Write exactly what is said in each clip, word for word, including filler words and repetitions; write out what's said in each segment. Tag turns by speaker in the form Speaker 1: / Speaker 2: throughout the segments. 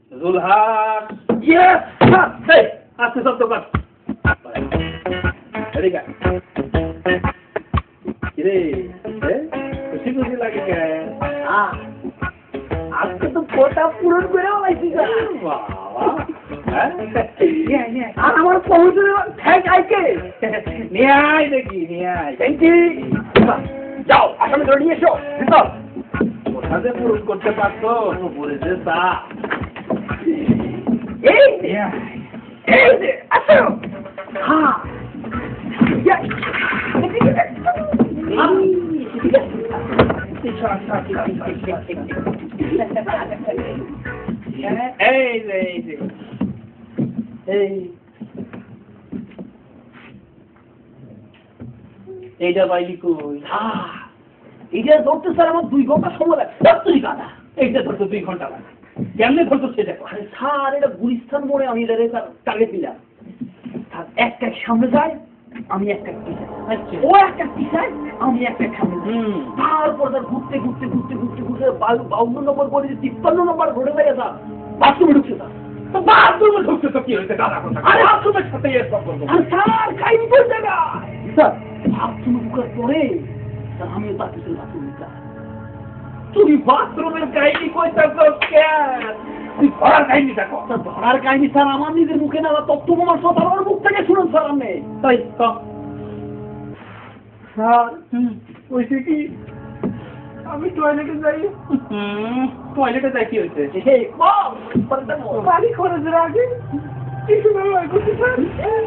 Speaker 1: Zulhas yes এই আস্তে শব্দ কর এদিকে কিরে খুশি খুশি লাগে কে আজকে তো কোটা পূরণ করে লাইছি বাবা হ্যাঁ আর আমার পৌঁছে ঠেক আইকে নিয়ে আয় দেখি নিয়ে আয় থ্যাংক ইউ যাও আসামে ধরে নিয়ে এসো ভিতর কোথাতে পূরণ করতে পারতো পড়েছে তা এই এই যে আসো হ্যাঁ এই যে এই যে এই এইটা পাইলি কই এইটা ধরতে স্যার আমার দুই ঘন্টা সময় লাগে তুই কাদা এইটা ধরতে দুই ঘন্টা লাগে কেমনে ধরতো সেটা স্যার এটা গুলিস্তান মোড়ে আমি এটা টার্গেট দিলাম একটা সামনে যায় আমি একটা ও একটা পিছায় আমি একটা সামনে তারপর তার ঘুরতে ঘুরতে ঘুরতে ঘুরতে ঘুরতে বাউন্ন নম্বর বলে তিপ্পান্ন নম্বর ঘুরে লাগে স্যার বাথরুমে ঢুকছে স্যার বাথরুমে ঢুকছে তো কি হয়েছে দাদা আরে বাথরুমের সাথে এর সম্পর্ক স্যার খাই কোন জায়গায় স্যার বাথরুমে ঢুকার পরে স্যার আমিও তার পিছনে বাথরুমে যাই তুমি বাথরুমের কাহিনী কইতাছ কেন তুই ধরার কাহিনী দেখো ধরার কাহিনী স্যার আমার নিজের মুখে না তথ্য প্রমাণ সব আমার মুখ থেকে শুনুন স্যার আপনি তাই স্যার ওইসে কি আমি টয়লেটে যাই টয়লেটে যাই কি হয়েছে পানি খরচের আগে টিস্যু ব্যবহার করতে স্যার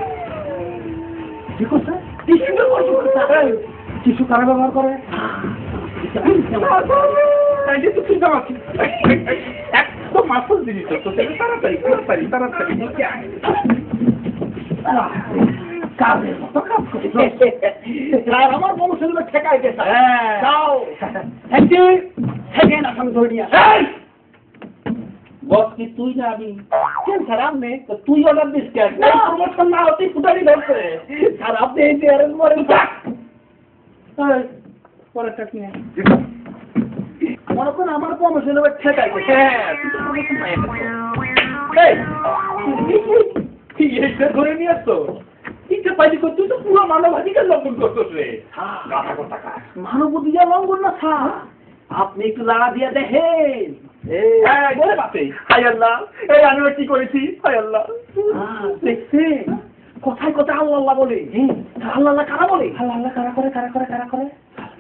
Speaker 1: কি করছে টিস্যু ব্যবহার করতে স্যার টিস্যু কারা ব্যবহার করে একদম মাসল জিনিস তাড়াতাড়ি তাড়াতাড়ি তাড়াতাড়ি কাজের মতো কাজ করে আমার বংশের ঠেকাইতে যাও সেকেন্ড আসামি ধরে নিয়ে বস কি তুই না আমি স্যার আপনি তুই অর্ডার দিস কেন প্রমোশন না হতেই ফুটারি ধরছে স্যার আপনি এই চেয়ারের পরে পরে টাক নিয়ে মনে করেন আমার প্রমোশন এবার ঠেকাই ধরে নিয়ে আসতো ইচ্ছা পাইলি তুই তো পুরো মানবাধিকার লঙ্ঘন করতো রে মানব অধিকার লঙ্ঘন না স্যার আপনি একটু লাগা দিয়ে দেখেন আমি কি করেছি দেখছেন কথায় কথা আল্লাহ আল্লাহ বলে আল্লাহ আল্লাহ কারা বলে আল্লাহ আল্লাহ কারা করে কারা করে কারা করে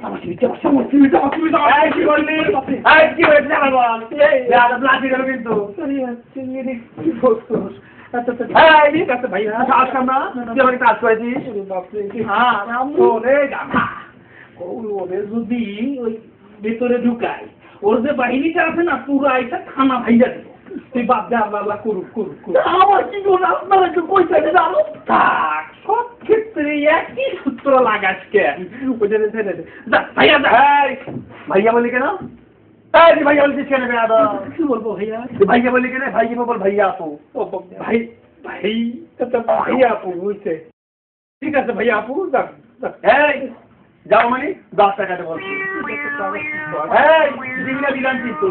Speaker 1: যদি ওই ভেতরে ঢুকায় ওর যে বাহিনীটা আছে না পুরো আইসা খানা ভাইয়া দিব তুই বাদ দে আল্লাহ আল্লাহ করুক করুক করুক আমার কি করে আপনারা একটু কইতে জানো থাক সব ক্ষেত্রে একই সূত্র লাগাস কে ভাইয়া ভাইয়া বলি কেন ভাইয়া বলছিস কেন কি বলবো ভাইয়া ভাইয়া বলি কেন ভাইয়া বল ভাইয়া আপু ভাই ভাই ভাইয়া আপু বুঝছে ঠিক আছে ভাইয়া আপু যাও মানে দশ টাকাতে বলছি দিলা দিলাম কিন্তু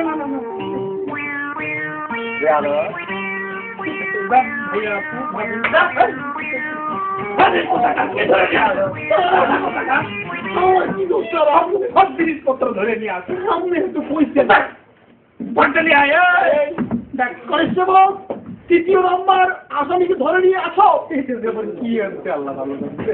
Speaker 1: জিনিসপত্র ধরে নিয়ে আসে সামনে একটু পয়সা দেখ বান্টালি আয় তৃতীয় নম্বর আসামিকে ধরে নিয়ে আসো কি আছে আল্লাহ ভালো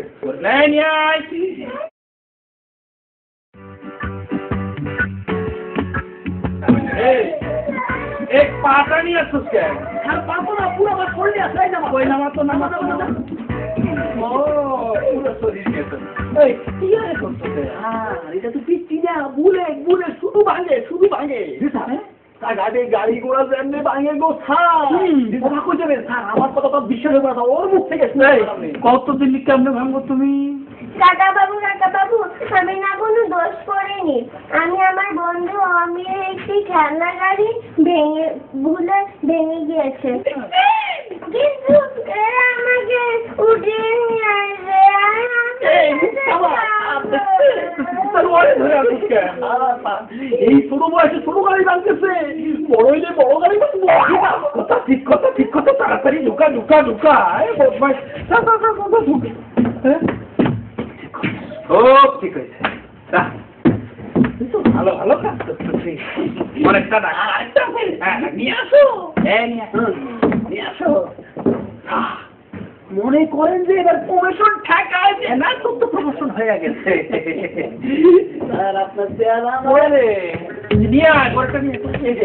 Speaker 1: एक पाता नहीं है उसके हर पापा ना पूरा बात छोड़ दिया सही ना कोई ना तो ना ओ पूरा शरीर के तो ए क्या है कौन सा हां এটা তো পিচ্ছি না বুলে বুলে শুধু ভাঙে শুধু ভাঙে জানেন তা গাড়ি গাড়ি ঘোড়া জানলে ভাঙে গো স্যার কথা কই যাবেন স্যার আমার কথা তো বিশ্বাস করে না ওর মুখ থেকে শুনে কত দিল্লি কেমনে ভাঙবো তুমি
Speaker 2: কাকা বাবু কাকা বাবু আমি না কোনো দোষ করিনি আমি আমার বন্ধু অমির একটি খেলনা গাড়ি ভেঙে ভুলে ভেঙে গিয়েছে কিন্তু এরা আমাকে উঠিয়ে নিয়ে আসবে
Speaker 1: ধরে আসুক কেন? এই ছোট বয়সে ছোট গাড়ি ভাঙতেছে, বড় হইলে বড় গাড়ি ভাঙবো। কথা ঠিক কথা ঠিক কথা, তাড়াতাড়ি ঢুকা ঢুকা ঢুকা। বদমাইশ, ঢুকে। খুব ঠিক হয়েছে, ভালো ভালো কাজ করতেছি। অনেকটা টাকা নিয়ে আসো, নিয়ে আসো। মনে করেন যে এবার প্রমোশন ঠেকায় যে না, তোর তো প্রমোশন হয়ে গেছে। আর আপনার চেহারা নিয়ে আয়, ঘরটা নিয়ে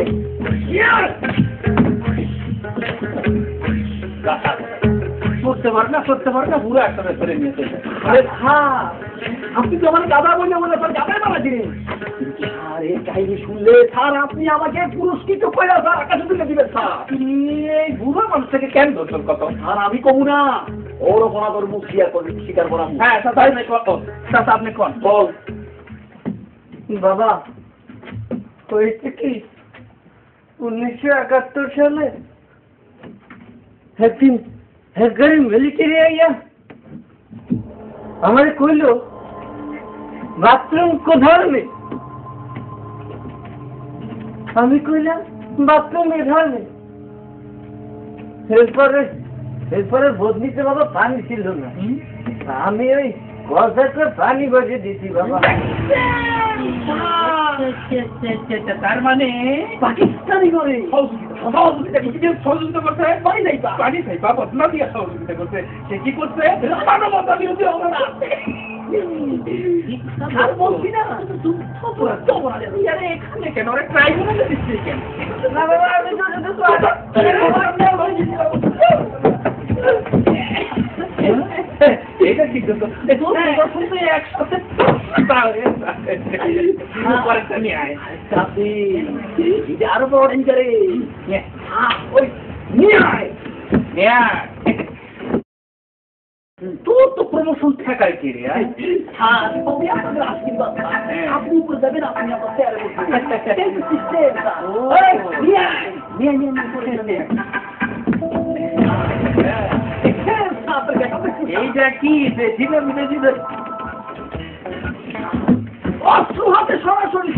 Speaker 1: করতে পারে না, করতে পারে না, পুরো একটা ধরে নিয়ে চলে। আরে হ্যাঁ, আপনি তো আমার গাদা বলে বলে গাদাই মারা জিনিস। আর এই কাহিনী শুনলে স্যার আপনি আমাকে পুরস্কৃত করে স্যার আকাশে তুলে দিবেন স্যার। এই বুড়ো মানুষটাকে কেন ধরছেন কত? আর আমি কমু না, ওর ওপর মুখ স্বীকার করবি, স্বীকার করা। হ্যাঁ চাচা আপনি কত, চাচা আপনি কোন বল।
Speaker 3: বাবা হয়েছে কি, উনিশশো একাত্তর সালে একদিন একবারে মিলিটারি আইয়া আমার কইল বাথরুম কোথাও নেই। আমি কইলাম বাথরুম এধার নেই। এরপরে এরপরে বদলিতে বাবা পানি ছিল না, আমি ওই কলসাতে পানি বসে দিছি বাবা।
Speaker 1: তার মানে পাকিস্তানি করে সহযোগিতা করতে পানি নাই, পানি নাই বাবা না দিয়ে সহযোগিতা করতে। সে কি করছে? মানবতা বিরোধী অপরাধ। এখানে কেন ওরা ট্রাইব্যুনালে দিচ্ছে কেন?
Speaker 3: না বাবা আমি তো
Speaker 1: এটা ঠিক করতো, শুনতে একসাথে আরো বড় ডেঞ্জারে তোর তো প্রমোশন ঠেকায় কে রে? আপনি উপরে যাবেন, আপনি আমার এইটা কি অস্ত্র হাতে সরাসরি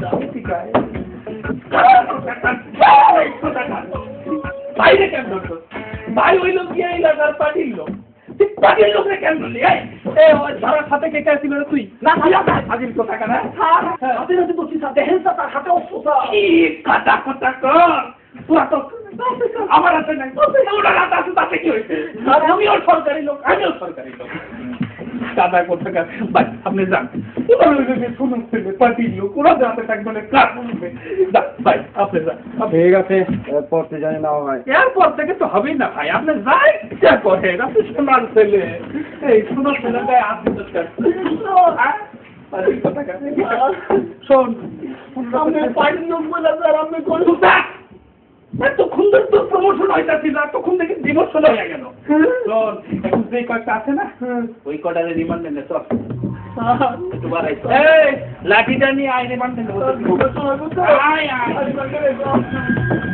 Speaker 1: বাইরে কেন ধরতো? ভাই ওই লোক গিয়ে এলাকার পার্টির লোক, পার্টির লোকরে কেন ধরলি? ধরার সাথে কে কে ছিল তুই? না হাজির কথা কেন হাতে হাতে বসি দেখেন তার হাতে অস্ত্র কাটা কথা কর। তোরা তো আমার হাতে নাই, ওনার হাতে আছে, তাতে কি হয়েছে? আমিও সরকারি লোক, আমিও সরকারি লোক। দাদা কোথাকার ভাই আপনি যান, শুনুন পার্টির লোক ওরা যাতে থাকবে কার বলবে। ভাই আপনি যান,
Speaker 3: ঠিক আছে এরপর থেকে জানি না ভাই।
Speaker 1: এরপর থেকে তো হবেই না ভাই, আপনি যাই ইচ্ছা করেন, আপনি সোনার ছেলে, এই সোনার ছেলেটাই আপনি শোন আপনি পার্টির লোক বলে আপনি করুন এতক্ষণ ধরে তোর প্রমোশন হইতাছিল, এতক্ষণ থেকে ডিমোশন হয়ে গেল। শোন এখন যে কয়েকটা আছে না, ওই কটারে রিমান্ড নেন চল। লাঠিটা নিয়ে আয় রিমান্ড নেন। আয় আয়